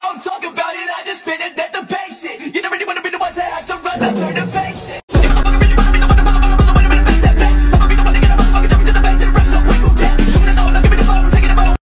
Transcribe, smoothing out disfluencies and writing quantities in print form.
Don't talk about it, I just spit it at the basic. You don't really wanna be the one to have to run up, turn the face.